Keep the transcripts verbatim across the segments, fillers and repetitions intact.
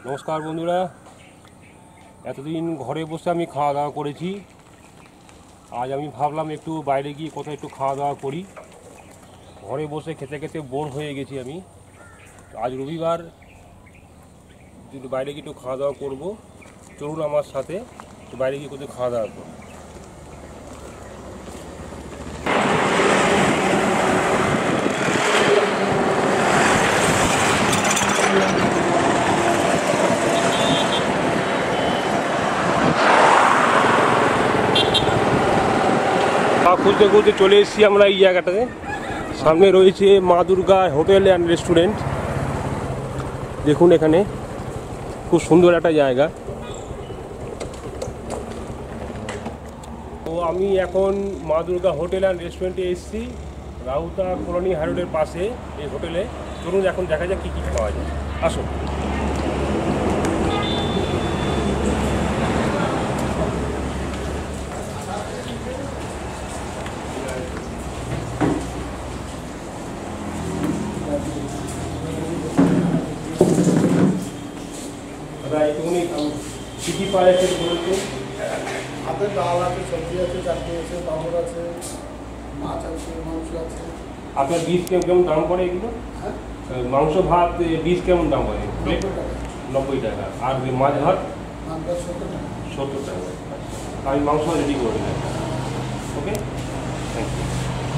নমস্কার বন্ধুরা, এতদিন ঘরে বসে আমি খাওয়া দাওয়া করেছি। আজ আমি ভাবলাম একটু বাইরে গিয়ে কোথাও একটু খাওয়া দাওয়া করি। ঘরে বসে খেতে খেতে বোর হয়ে গেছি আমি। আজ রবিবার, একটু বাইরে গিয়ে একটু খাওয়া দাওয়া করবো। চলুন আমার সাথে বাইরে গিয়ে কোথাও খাওয়া দাওয়া করবো। খুঁজতে খুঁজতে চলে এসেছি আমরা এই জায়গাটাতে। সামনে রয়েছে মা দুর্গা হোটেল অ্যান্ড রেস্টুরেন্ট। দেখুন এখানে খুব সুন্দর একটা জায়গা। তো আমি এখন মা দুর্গা হোটেল অ্যান্ড রেস্টুরেন্টে এসেছি, রাউতা কলোনি হাই রোডের পাশে এই হোটেলে। চলুন এখন দেখা যাক কী কী খাওয়া যায়। আসুন। কী কী পাওয়া যাচ্ছে বলতে? হাতের ডাল আছে, সবজি আছে, চাটনি আছে, পাঁপড় আছে, মাছ আছে, মাংস আছে। আপনার বীজ কেমন দাম পড়ে এগুলো? হ্যাঁ, মাংস ভাত বীজ কেমন দাম পড়ে? প্লেট নব্বই টাকা। নব্বই টাকা। আর মাছ ভাত মাছ ভাত সত্তর টাকা। সত্তর টাকা। আমি মাংস রেডি করে দিলাম। Okay, thank you.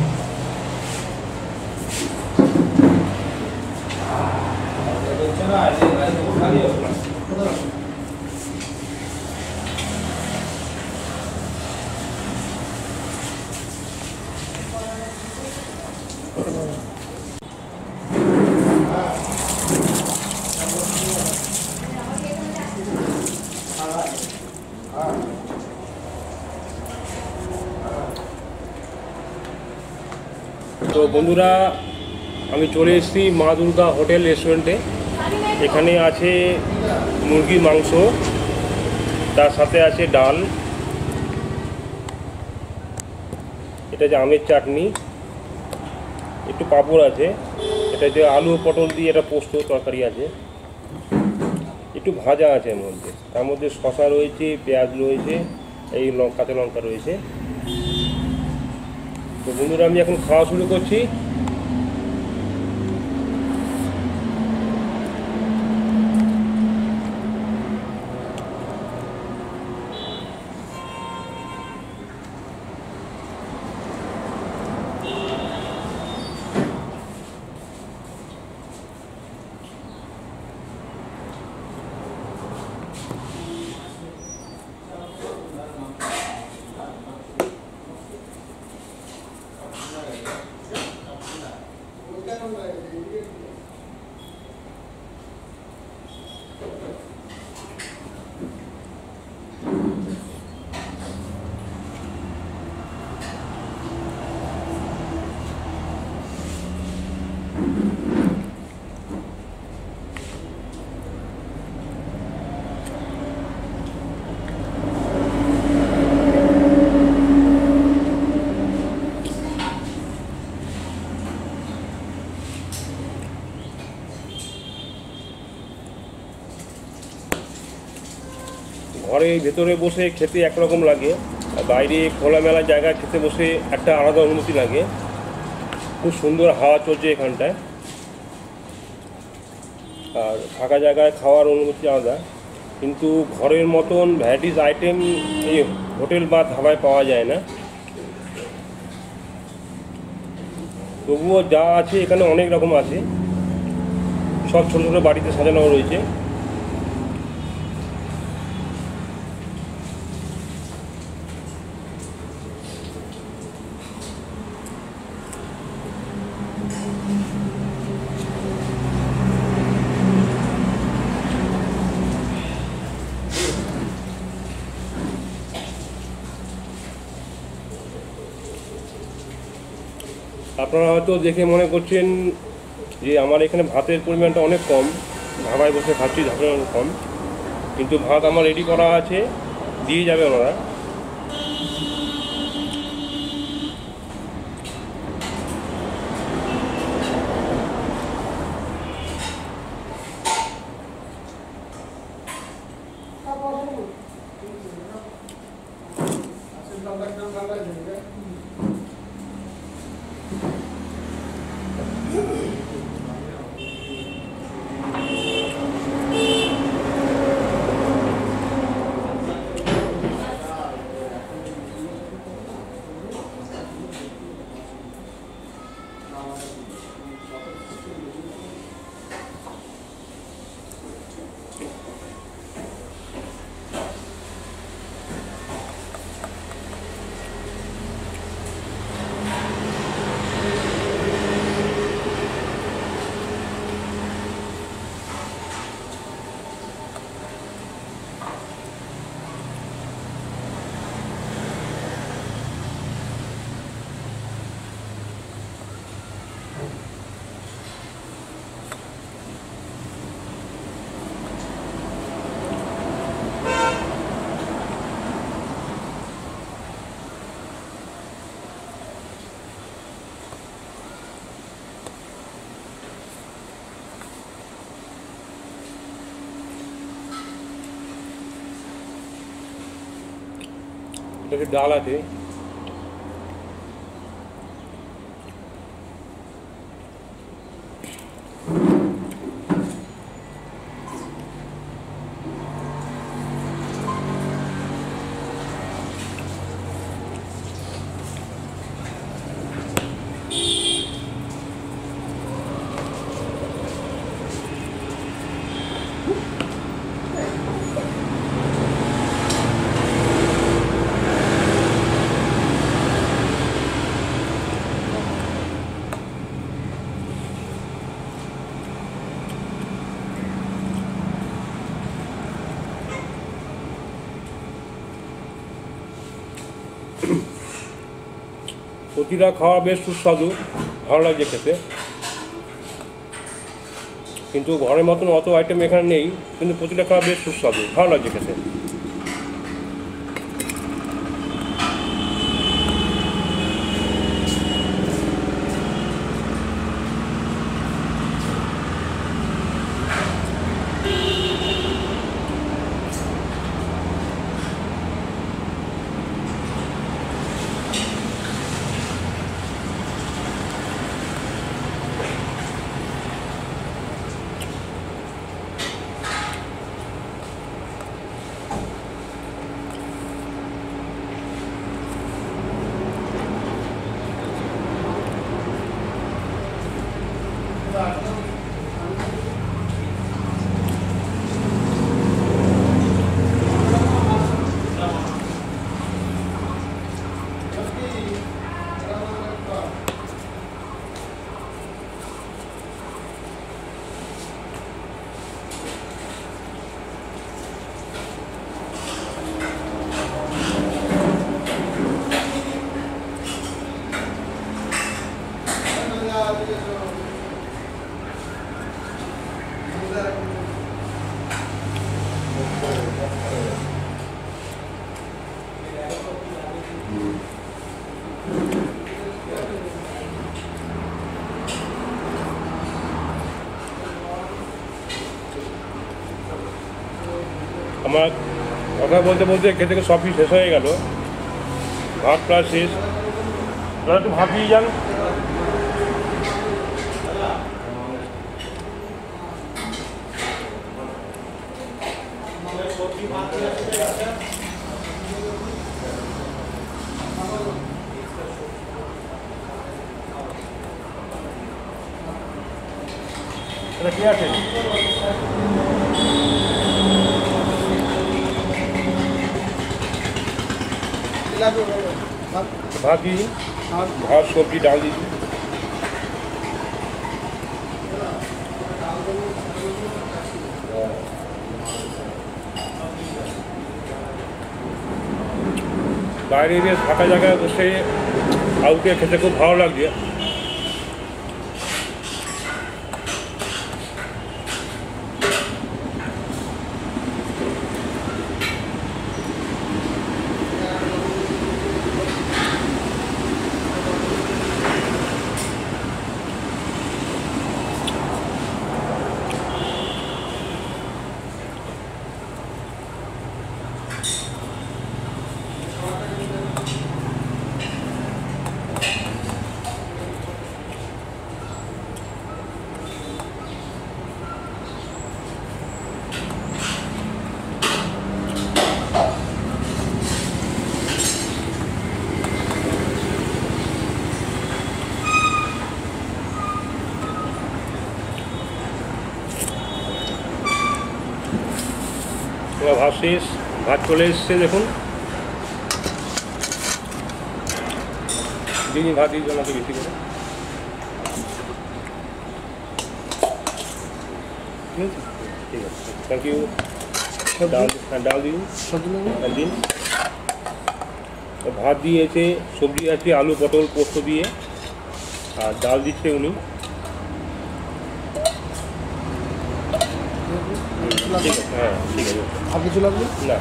তো বন্ধুরা, আমি চলে এসেছি মা দুর্গা হোটেল রেস্টুরেন্টে। এখানে আছে মুরগির মাংস, তার সাথে আছে ডাল, এটা যে আমের চাটনি, একটু পাঁপড় আছে, এটা যে আলু পটল দিয়ে একটা পোস্ত তরকারি আছে, একটু ভাজা আছে এর মধ্যে, তার মধ্যে শসা রয়েছে, পেঁয়াজ রয়েছে, এই কাঁচা লঙ্কা রয়েছে। তো বন্ধুরা, আমি এখন খাওয়া শুরু করছি। ঘরে ভেতরে বসে খেতে একরকম লাগে, আর বাইরে খোলামেলা জায়গায় খেতে বসে একটা আলাদা অনুভূতি লাগে। খুব সুন্দর হাওয়া চলছে এখানটায়, আর ফাঁকা জায়গায় খাওয়ার অনুভূতি আলাদা। কিন্তু ঘরের মতন ভ্যারাইটিস আইটেম এই হোটেল বা ধাবায় পাওয়া যায় না। তবুও যা আছে এখানে অনেক রকম আছে, সব ছোটো ছোটো বাড়িতে সাজানো রয়েছে। আপনারা হয়তো দেখে মনে করছেন যে আমার এখানে ভাতের পরিমাণটা অনেক কম, ধাবায় বসে খাচ্ছি, ধাবায় অনেক কম, কিন্তু ভাত আমার রেডি করা আছে, দিয়ে যাবে ওনারা। দেখে ডাল আছে। প্রতিটা খাওয়া বেশ সুস্বাদু, ভালো লাগছে খেতে। কিন্তু ঘরের মতন অত আইটেম এখানে নেই, কিন্তু প্রতিটা খাওয়া বেশ সুস্বাদু, ভালো লাগছে খেতে। আমার কথা বলতে বলতে খেতে খেতে সবই শেষ হয়ে গেল, ভাত প্রায় শেষ। আপনারা একটু ভাত দিয়ে যান। এটা কি আছে? ভাত দিই, ভাত সবজি ডাল দিই। বাইরে বেশ ফাঁকা জায়গায় বসে আউকে খেতে খুব ভালো লাগছে। ভাত শেষ, ভাত চলে এসছে দেখুন। দিন ভাত দিয়ে আমাকে বেশি করে। ঠিক আছে, থ্যাংক ইউ। ডাল ডাল দিন দিন। ভাত দিয়েছে, সবজি আছে আলু পটল পোস্ত দিয়ে, আর ডাল দিচ্ছে উনি। ঠিক আছে, হ্যাঁ ঠিক আছে। আর কিছু লাগবে না।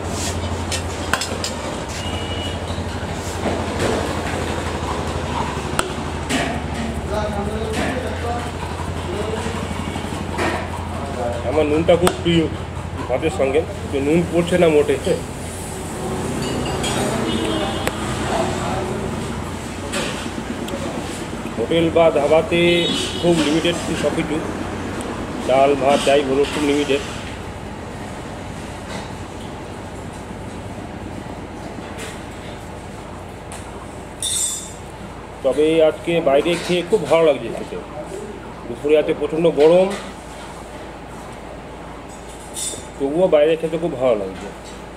আমার নুনটা খুব প্রিয় ভাতের সঙ্গে, নুন পড়ছে না মোটে। হোটেল বা ধাবাতে খুব লিমিটেড সব কিছু, ডাল ভাত যাই বলুন খুব লিমিটেড। তবে আজকে বাইরে খেয়ে খুব ভালো লাগছে খেতে। দুপুরে আজকে প্রচণ্ড গরম, তবুও বাইরে খেতে খুব ভালো লাগছে।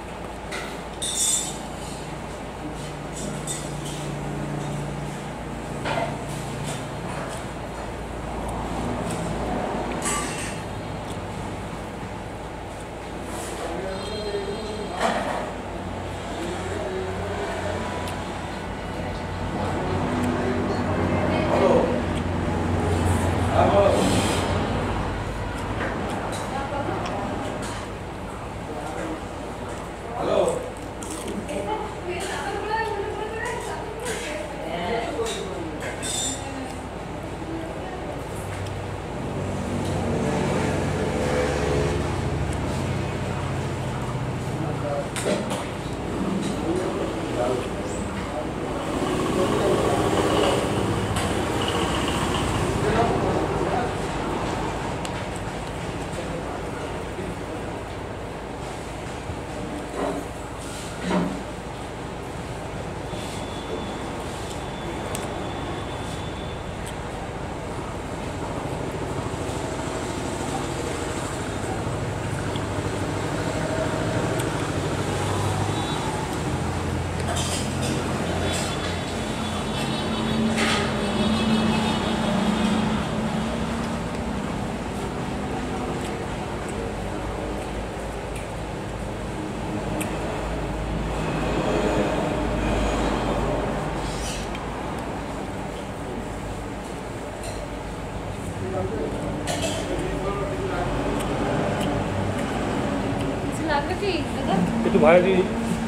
একটু ভাজা দিই,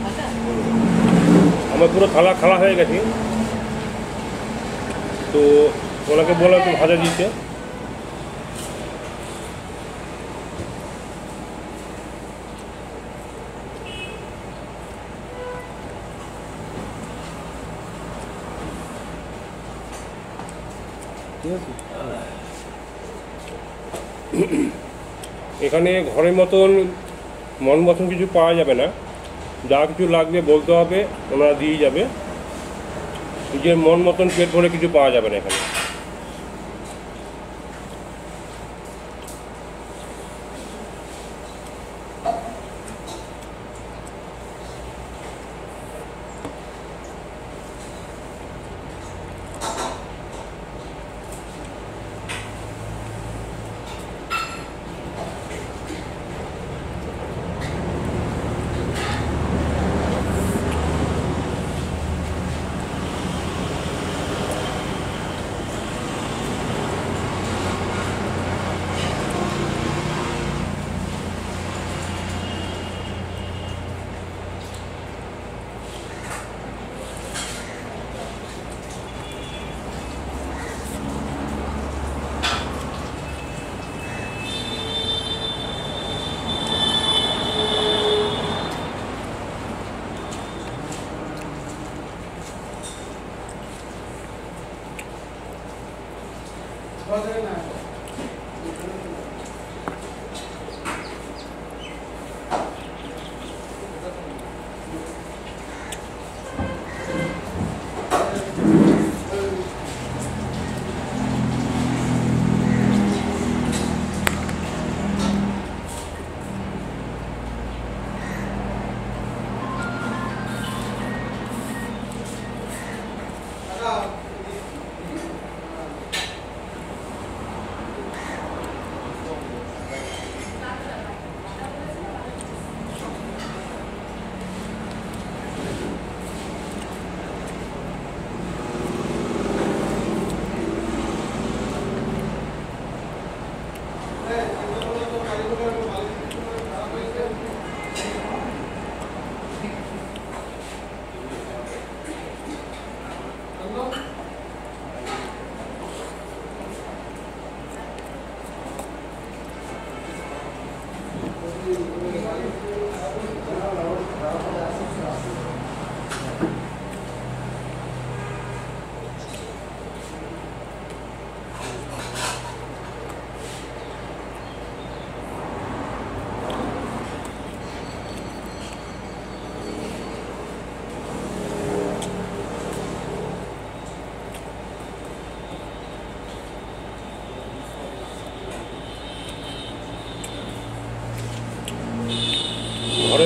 আমার পুরো থালা খালা হয়ে গেছে, তো ওনাকে বললাম একটু ভাজা দিতে। এখানে ঘরের মতন মন মতন কিছু পাওয়া যাবে না, যা কিছু লাগবে বলতে হবে, ওনারা দিয়ে যাবে। নিজের মন মতন পেট ভরে কিছু পাওয়া যাবে না এখানে।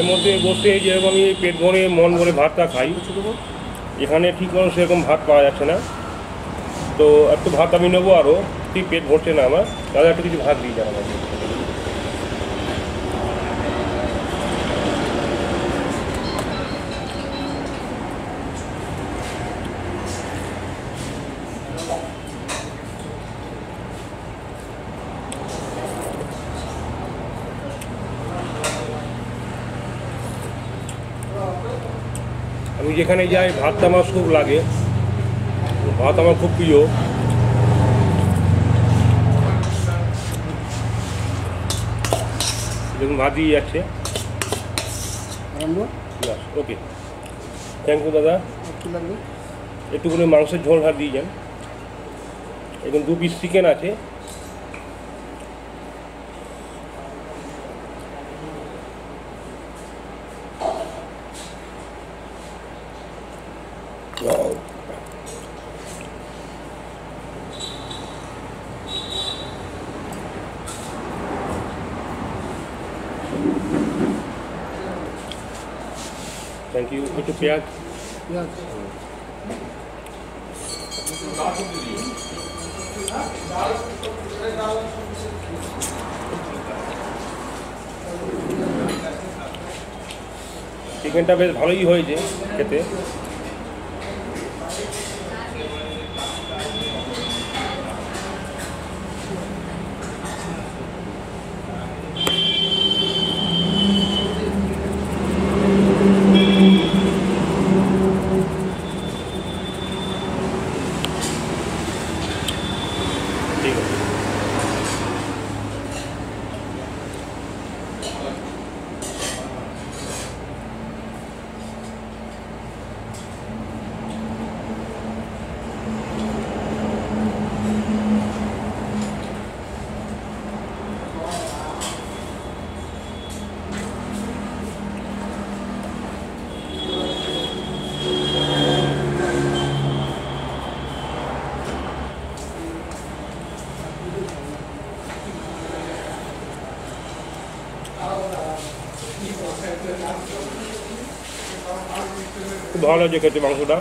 মধ্যে বসে যেরকম আমি পেট ভরে মন ভরে ভাতটা খাই, এখানে ঠিক মতো সেরকম ভাত পাওয়া যাচ্ছে না। তো একটু ভাত আমি নেবো, আরও ঠিক পেট ভরছে না আমার, দাদা একটু কিছু ভাত দিয়ে যান আমাকে। আমি যেখানে যাই ভাতটা আমার খুব লাগে, ভাত আমার খুব প্রিয়। দেখুন ভাত দিয়ে যাচ্ছে। ওকে, থ্যাংক ইউ দাদা। একটুখানি মাংসের ঝোল ভাত দিয়ে যান। এখন দু পিস চিকেন আছে। Thank you. একটু পেঁয়াজ। চিকেনটা বেশ ভালোই হয়েছে খেতে। ঠিক আছে। খুব ভালো লাগছে খেতে মাংসটা।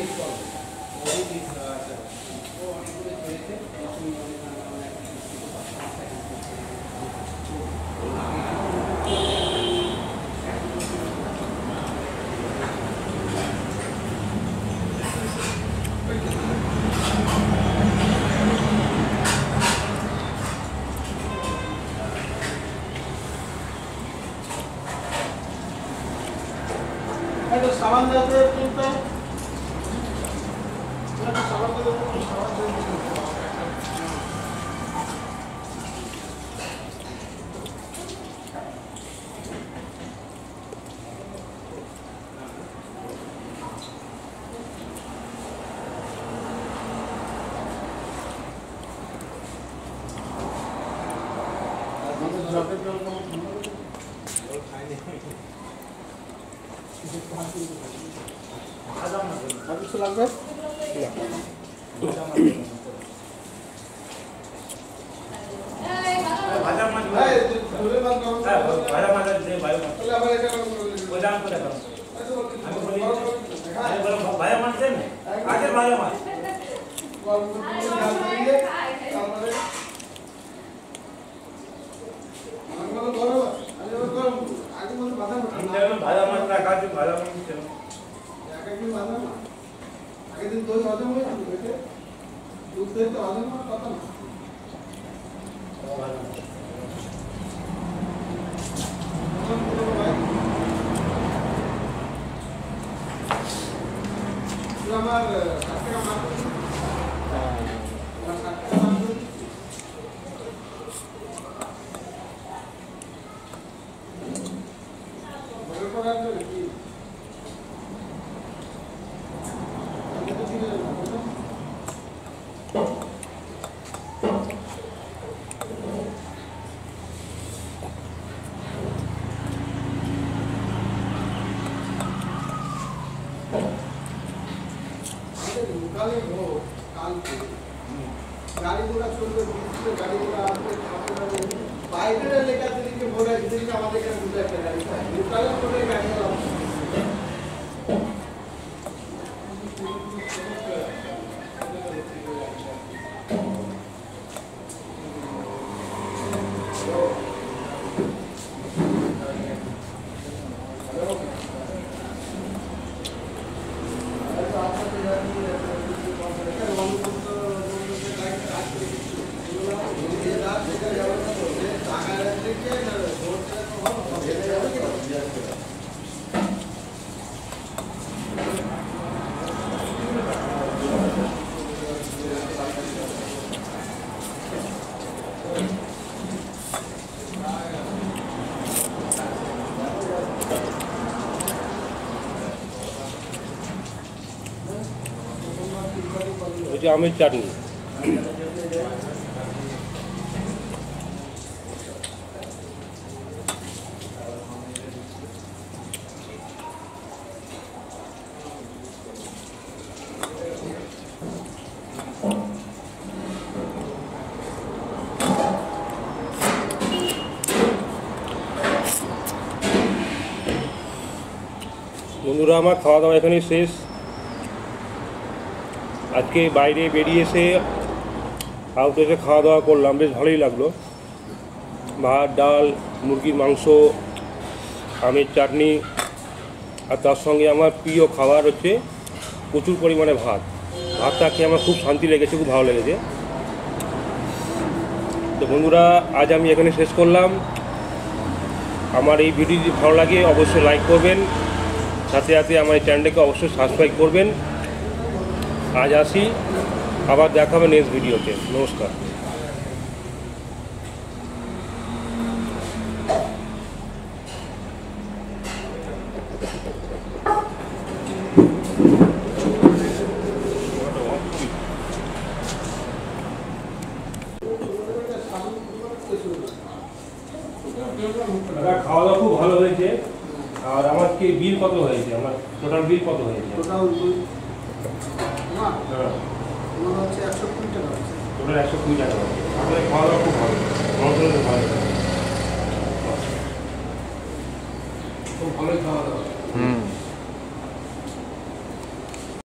সাবান যাতে তুলতে সাবান যাতে সাবান কিছু লাগবে ভাজা মাছ এই দূরে মাছ গরম হ্যাঁ ভাজা মাছ দিয়ে ভাজা মাছ তাহলে আবার এটা গরম করে দিন গোদাম করে দাও আমি বলি হ্যাঁ আমি বলি ভাজা মাছ দেন আগের ভাজা মাছ গরম করে ঢাল দিয়ে তারপরে আমার গরম আমি গরম আগে মনে বাধা আমি দেখলাম ভাজা মাছ না কাজ ভাজা মাছ ছিল একদিন বাধা না আগের দিন দই হজম হয়েছিল বেটে দুধ দই তো হজম হওয়ার কথা না আমার ষাট টাকা মাছ আমার ষাট টাকা মাছ ভোরের পর আসবে নাকি আমি তো ঠিক আছে কালে ভোর কালকে গাড়ি ঘোড়া চলবে গাড়ি ঘোড়া আসবে বাইরের এলাকা থেকে ভোর একদিকে আমাদের এখানে দুটো একটা গাড়ি লোকালে করে গাড়ি এটা আমের চাটনি। বন্ধুরা আমার খাওয়া দাওয়া এখানে শেষ। আজকে বাইরে বেরিয়ে এসে আউটডোরে খাওয়া দাওয়া করলাম, বেশ ভালোই লাগলো। ভাত, ডাল, মুরগির মাংস, আমের চাটনি, আর তার সঙ্গে আমার প্রিয় খাবার হচ্ছে প্রচুর পরিমাণে ভাত। ভাতটা খেয়ে আমার খুব শান্তি লেগেছে, খুব ভালো লেগেছে। তো বন্ধুরা আজ আমি এখানে শেষ করলাম। আমার এই ভিডিও যদি ভালো লাগে অবশ্যই লাইক করবেন, সাথে সাথে আমার এই চ্যানেলটাকে অবশ্যই সাবস্ক্রাইব করবেন। আজ আসি, আবার দেখা হবে নেক্সট ভিডিওতে। নমস্কার। খাওয়া দাওয়া খুব ভালো হয়েছে। আর আমার কি বিল কত হয়েছে, আমার টোটাল বিল কত হয়েছে? টোটাল না হ্যাঁ, আমার হচ্ছে একশো কুড়ি টাকা আছে। টোটাল একশো কুড়ি টাকা হয়েছে। আপনার খাওয়া দাওয়া খুব ভালো, মাংস ভালো, খুব ভালোই খাওয়া দাওয়া। হুম